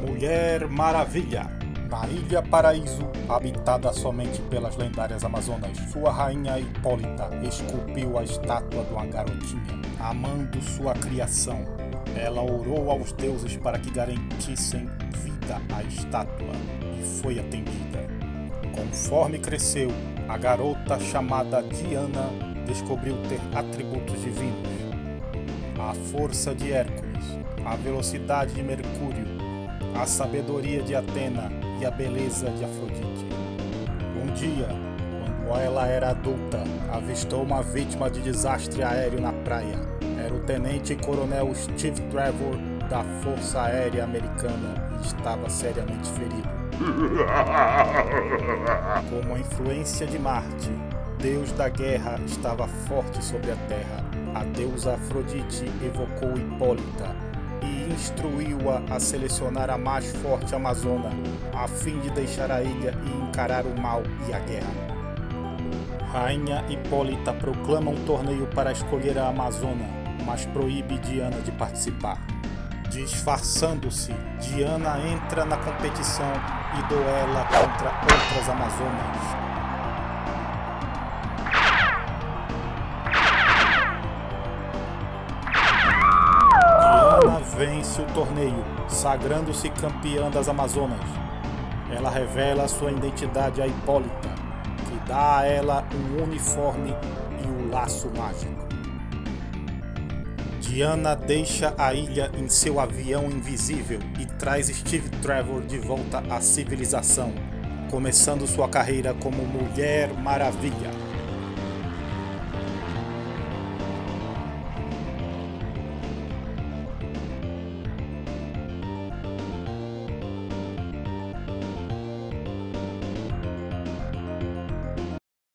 Mulher Maravilha. Na Ilha Paraíso, habitada somente pelas lendárias Amazonas, sua rainha Hipólita esculpiu a estátua de uma garotinha, amando sua criação. Ela orou aos deuses para que garantissem vida à estátua e foi atendida. Conforme cresceu, a garota chamada Diana descobriu ter atributos divinos: a força de Hércules, a velocidade de Mercúrio, a sabedoria de Atena e a beleza de Afrodite. Um dia, quando ela era adulta, avistou uma vítima de desastre aéreo na praia. Era o tenente-coronel Steve Trevor da Força Aérea Americana e estava seriamente ferido. Como a influência de Marte, deus da guerra, estava forte sobre a terra, a deusa Afrodite evocou Hipólita e instruiu-a a selecionar a mais forte amazona, a fim de deixar a ilha e encarar o mal e a guerra. Rainha Hipólita proclama um torneio para escolher a amazona, mas proíbe Diana de participar. Disfarçando-se, Diana entra na competição e duela contra outras amazonas. Vence o torneio, sagrando-se campeã das Amazonas. Ela revela sua identidade a Hipólita, que dá a ela um uniforme e o laço mágico. Diana deixa a ilha em seu avião invisível e traz Steve Trevor de volta à civilização, começando sua carreira como Mulher Maravilha.